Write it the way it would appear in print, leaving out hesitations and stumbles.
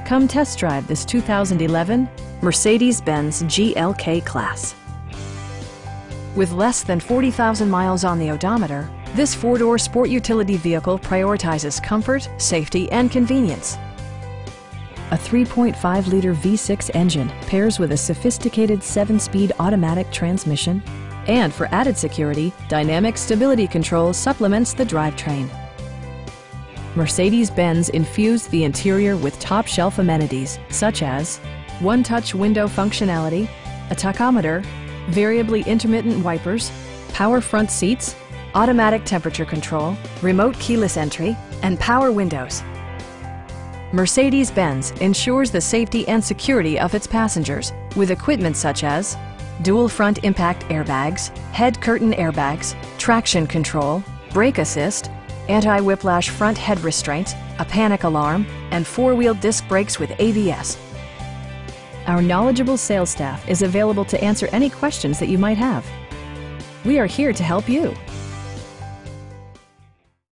Come test drive this 2011 Mercedes-Benz GLK Class. With less than 40,000 miles on the odometer, this four-door sport utility vehicle prioritizes comfort, safety, and convenience. A 3.5-liter V6 engine pairs with a sophisticated 7-speed automatic transmission, and for added security, dynamic stability control supplements the drivetrain. Mercedes-Benz infused the interior with top-shelf amenities such as one-touch window functionality, a tachometer, variably intermittent wipers, power front seats, automatic temperature control, remote keyless entry, and power windows. Mercedes-Benz ensures the safety and security of its passengers with equipment such as dual front impact airbags, head curtain airbags, traction control, brake assist, anti-whiplash front head restraints, a panic alarm, and four-wheel disc brakes with ABS. Our knowledgeable sales staff is available to answer any questions that you might have. We are here to help you.